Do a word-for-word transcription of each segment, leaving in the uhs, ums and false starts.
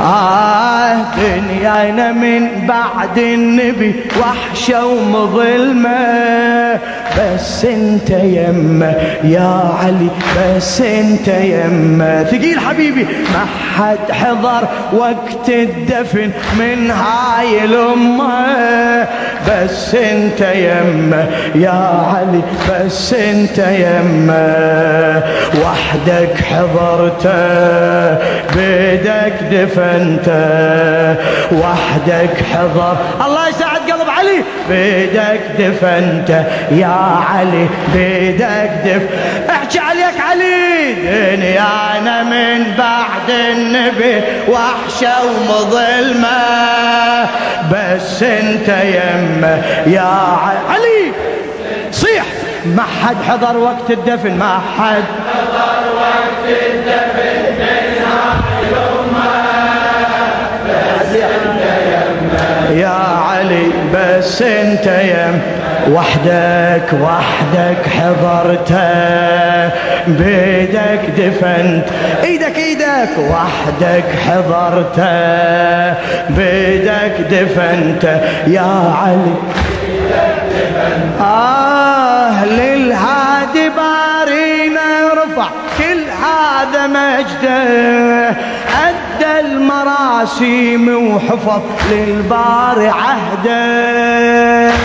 آه دنيانا من بعد النبي وحشة ومظلمة، بس انت يمه يا علي، بس انت يمه ثقيل حبيبي. ما حد حضر وقت الدفن من هاي الامه، بس انت يمه يا علي، بس انت يمه. وحدك حضرته بيدك دفنته، وحدك حضر الله يساعد قلب علي، بيدك دفنته يا علي، بيدك دف. احكي عليك علي. دنيانا من بعد النبي وحشة ومظلمة، بس انت يمه يا علي. صيح. ما حد حضر وقت الدفن، ما حد حضر وقت الدفن من هاي الأمة، بس انت يمه يا علي، بس انت يم. وحدك وحدك حضرته بيدك دفنت، ايدك ايدك. وحدك حضرته بيدك دفنته يا علي، آه للهادي بارينا رفع كل هذا مجده، أدى المراسيم وحفظ للباري عهده.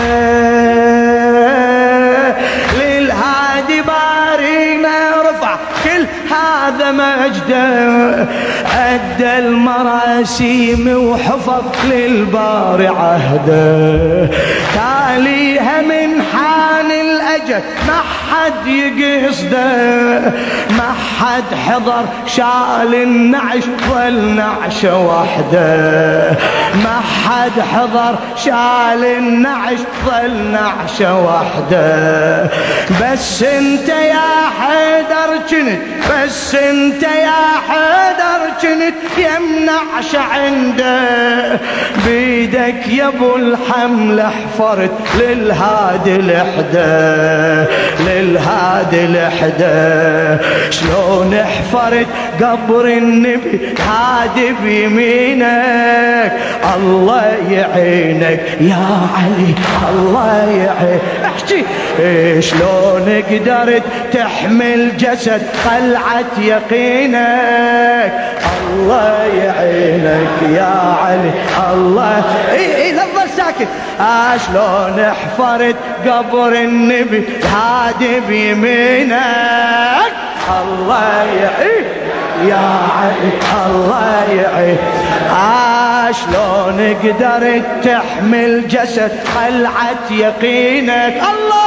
للهادي بارينا رفع كل هذا مجده، أدى المراسيم وحفظ للباري عهده. تاليها من حان الأجل ما حد يقصده، ما حد حضر شال النعش ظل نعشه وحده، ما حد حضر شال النعش ظل نعشه وحده. بس انت يا حيدر جنت، بس انت يا حيدر جنت يمنعش عنده، بيدك يا ابو الحمل حفرت للهادي لحده، للهادي لحده. شلون حفرت قبر النبي هادي بيمينك، الله يعينك يا علي، الله يعينك. احكي. شلون قدرت تحمل جسد قلعة يقينك، الله يعينك يا علي، الله. اي اي لا تظل ساكت. آه شلون حفرت قبر النبي هادي بيمينك، الله يعينك يا علي، الله يعينك. آه شلون قدرت تحمل جسد قلعة يقينك، الله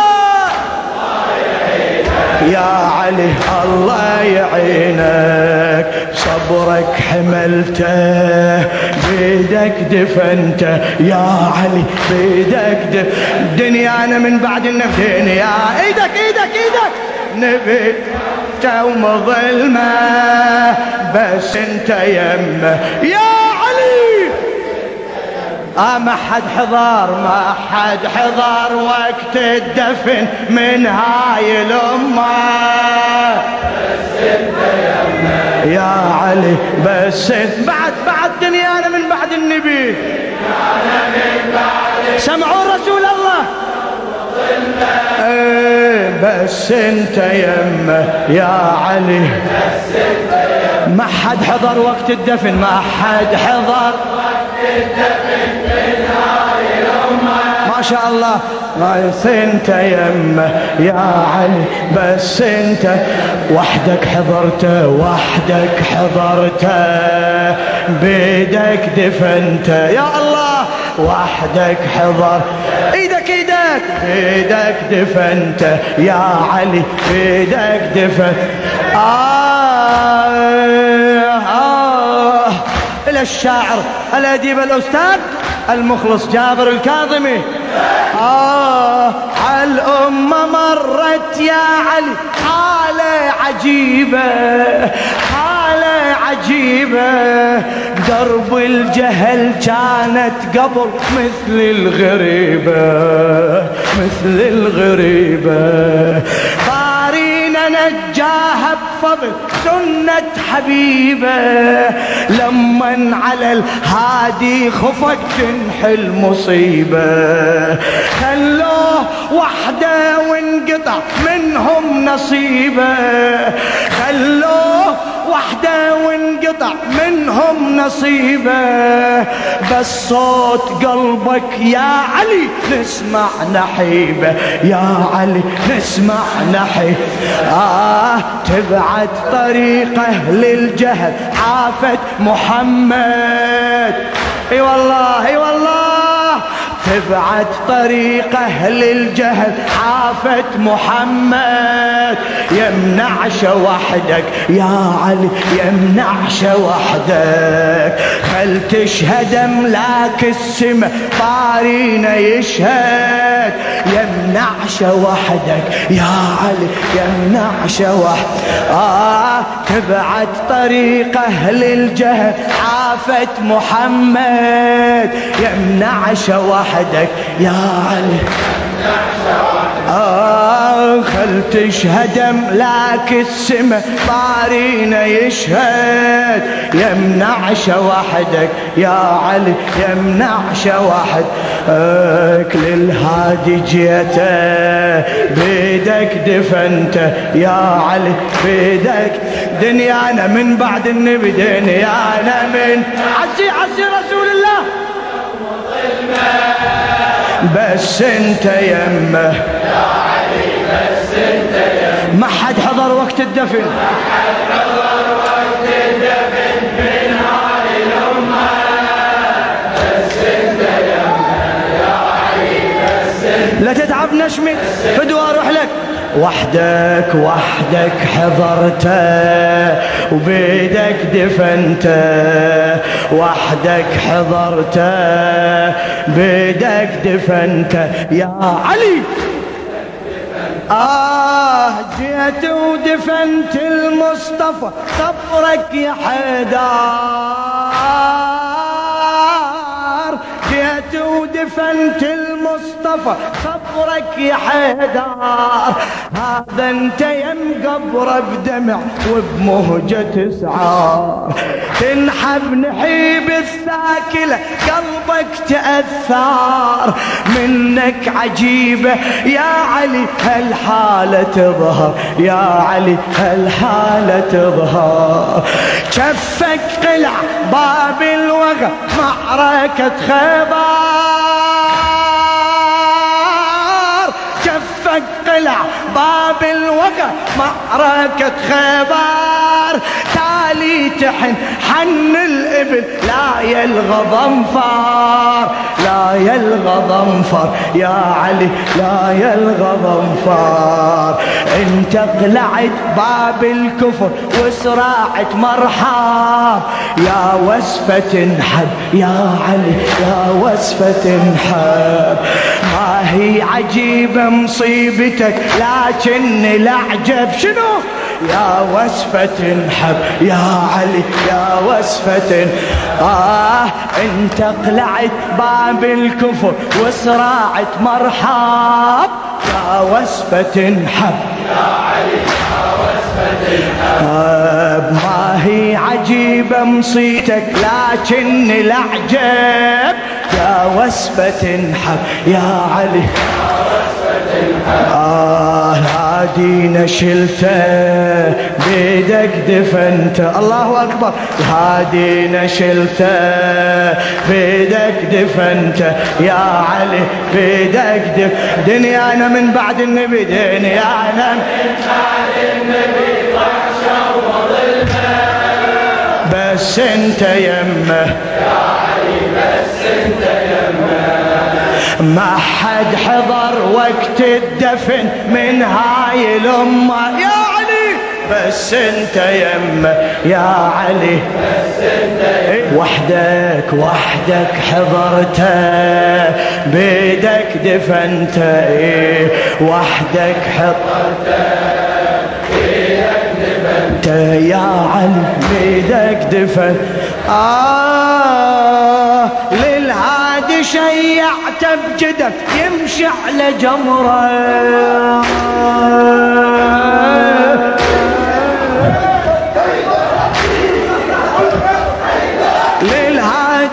يا علي، الله يعينك. صبرك حملته بيدك دفنته يا علي، بيدك دف. دنيانا من بعد النبي، دنيا ايدك ايدك ايدك نبي ومظلمة، بس انت يمه يا علي. آه ما حد حضر، ما حد حضر وقت الدفن من هاي الأمة، بس انت يمه يا علي، بس انت. بعد بعد دنيانا من بعد النبي، دنيانا من بعد سمعوا رسول الله. ايه بس انت يمه يا علي، بس انت يمه. ما حد حضر وقت الدفن، ما حد حضر وقت الدفن من هاي الأمة، ما شاء الله. بس انت يمه يا علي، بس انت. وحدك حضرته، وحدك حضرته بيدك دفنته يا الله. وحدك حضر، ايدك ايدك، بيدك دفنته يا علي، بيدك دفن. آه آه إلى الشاعر الأديب الأستاذ المخلص جابر الكاظمي. آه عالأمة مرت يا علي حالة عجيبة، حالة عجيبة. درب الجهل كانت قبل مثل الغريبة، مثل الغريبة. بارينا نجاها بفضل سنة حبيبه، لمن على الهادي خفت تنحل المصيبة، خلوه وحده وانقطع منهم نصيبه، خلوه وحده وانقطع منهم نصيبه، بس صوت قلبك يا علي نسمع نحيبه، يا علي نسمع نحيبه. آه تبعت طريقه للجهل عافت محمد، اي والله اي والله، تبعت طريقه للجهل عافت محمد، يمنعش وحدك يا علي يمنعش وحدك، خل تشهد املاك السما طارينا يشهد، يمنعش وحدك يا علي يمنعش وحدك. آه تبعت طريقه للجهل عافت محمد، يمنعش وحدك يا علي. آه خل تشهد املاك السما طارينا يشهد، يمنعش وحدك يا علي يمنعش وحدك، للهادي جيته بيدك دفنته يا علي بيدك، دنيانا من بعد النبي دنيانا من عزي عزي رسول الله، بس انت يمه يا علي بس انت يمه، ما حد حضر وقت الدفن، ما حد حضر وقت الدفن من هاي الأمة، بس انت يمه يا علي بس انت، لا تتعب نشمي فدوى اروح لك، وحدك وحدك حضرته وبيدك دفنته، وحدك حضرته بيدك دفنته يا علي. آه جيت ودفنت المصطفى صبرك يا حيدار، جيت ودفنت المصطفى صبرك يا حيدار، هذا انت يم قبره بدمع وبمهجة اسعار، تنحب نحيب الثاكلة قلبك تأثار، منك عجيبة يا علي هالحالة تظهر، يا علي هالحالة تظهر، كفك قلع باب الوغى معركة خيبر، كفك قلع باب الوغى معركة خيبر، تالي تحن حن الإبل لا يلغى ضنفار، لا يلغى ضنفار يا علي لا يلغى ضنفار، انت قلعت باب الكفر وسراعت مرحاب، يا وسفة انحب يا علي يا وسفة انحب، ما هي عجيبة مصيبتك لكن الأعجب شنو، يا وسفة انحب يا علي يا وسفة. آه انت قلعت باب الكفر وسراعت مرحب، يا وسفة انحب يا علي يا وسفة انحب، ما هي عجيبة مصيتك لكن الأعجب، يا وسفة انحب يا علي آه هادينا شلته بيدك دفنته، الله أكبر، هادينا شلته بيدك دفنته يا علي بيدك دف، دنيانا من بعد النبي دنيانا من بعد النبي وحشة وظلمة، بس انت يمه يا علي بس انت يمه، ما حد حضر وقت الدفن من هاي الأمة يا علي، بس انت يمه يا علي بس انت يمه، وحدك وحدك حضرته بيدك دفنته، وحدك حضرته بيدك دفنته يا علي بيدك دفن. آه للهادي شيعته بجدف يمشي على جمره،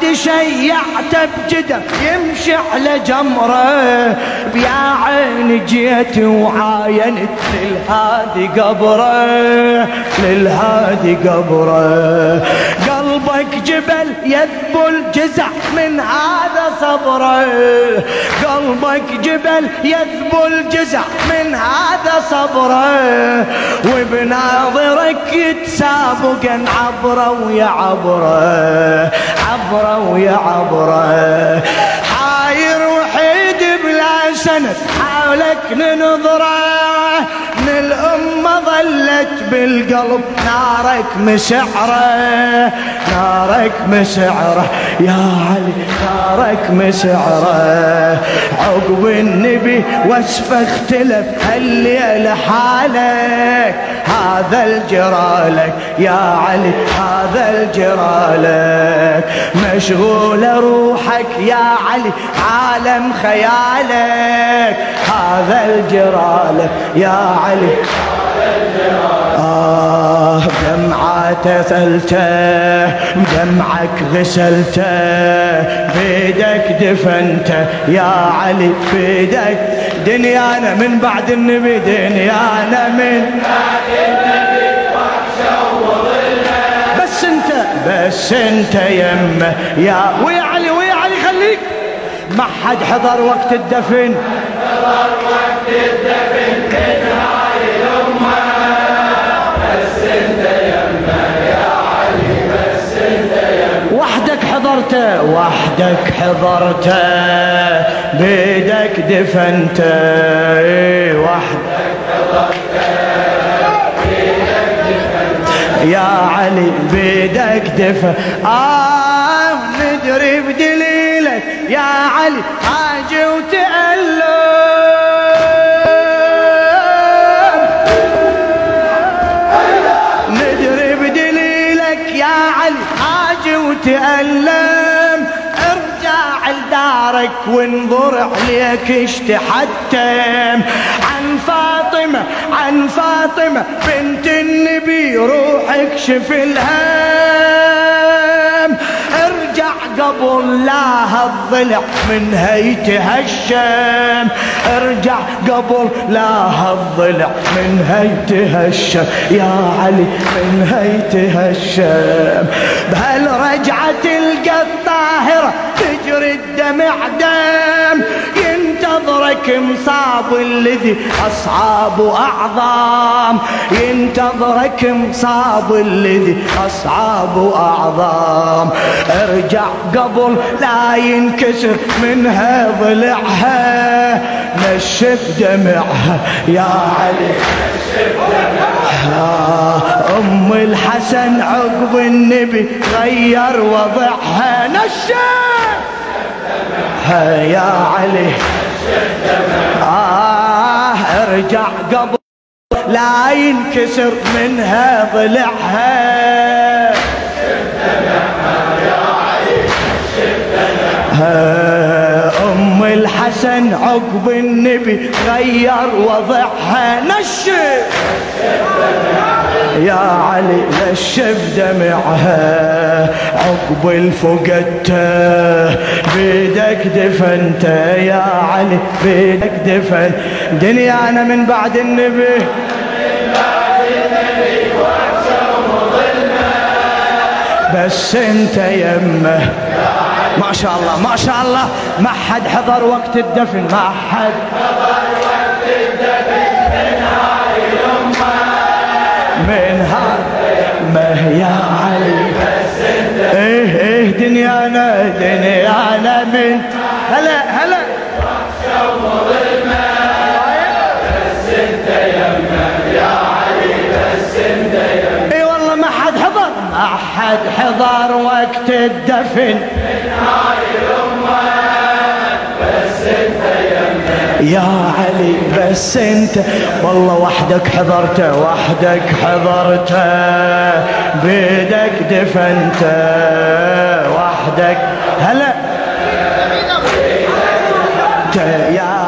بعد شيعته بجدم يمشي على جمره، بيا عين جيت وعاينت للهادي قبره، للهادي قبره. قلبك جبل يذبل جزع من هذا صبره، قلبك جبل يذبل جزع من هذا صبره، وبناظرك يتسابقن عبره ويا عبره، عبره ويا عبره. حاير وحيد بلا سند حولك ننظره، من الأمة ظلت بالقلب نارك مسعره، نارك مسعره يا علي، نارك مسعره. عقب النبي وصفه اختلف هالليل حالك، هذا الجرالك يا علي، هذا الجرالك. مشغول روحك يا علي عالم خيالك، هذا الجرالك يا علي. آه بدمعة ثلته بدمعك غسلته، بيدك دفنته يا علي، بيدك. دنيانا من بعد النبي، دنيانا من بعد النبي وحشة وظلمة، بس انت بس انت يمه يا ويا علي، ويا علي خليك. ما حد حضر وقت الدفن، حضر وقت الدفن من هاي الأمة، بس انت يمه يا علي، بس انت يمه. وحدك حضرته، وحدك حضرته، بيدك دفنته، وحدك حضرته، بيدك دفنته يا علي، بيدك دفن. آه ندري بدليلك يا علي حاجة وتألم، ندري بدليلك يا علي حاجة وتألم. ارجع لدارك وانظر عليك اشتحتم، عن فاطمة عن فاطمة بنت النبي روحك شف الهم. ارجع قبل لا هالضلع من هيتهشم، ارجع قبل لا هالضلع من هيتهشم يا علي، من هيتهشم. بهالرجعة تلقى الطاهرة تجري الدمع دم، ينتظرك مصاب الذي أصعاب أعظام، ينتظرك مصاب الذي أصعاب أعظام. ارجع قبل لا ينكسر منها ضلعها، نشف دمعها يا علي، نشف دمعها. أم الحسن عقب النبي غير وضعها، نشف دمعها يا علي، نشف دمعها. آه ارجع قبل لا ينكسر منها ضلعها، أم الحسن عقب النبي غير وضعها، نشف يا علي، نشف دمعها. عقب الفقدته بيدك دفنته يا علي، بيدك دفن. دنيانا من بعد النبي، بس انت يمه ما شاء الله ما شاء الله. ما حد حضر وقت الدفن، ما حد حضر وقت الدفن من هاي الأمة، من هاي الأمة يا علي، بس انت. ايه ايه دنيانا دنيانا من هلا هلا وحشة وظلمة، بس انت يمه يا علي، بس انت يمه. اي والله ما حد حضر، ما حد حضر وقت الدفن من هاي الأمة، بس انت يمه يا علي، بس انت. والله وحدك حضرته، وحدك حضرته، بيدك دفنته، وحدك هلا يا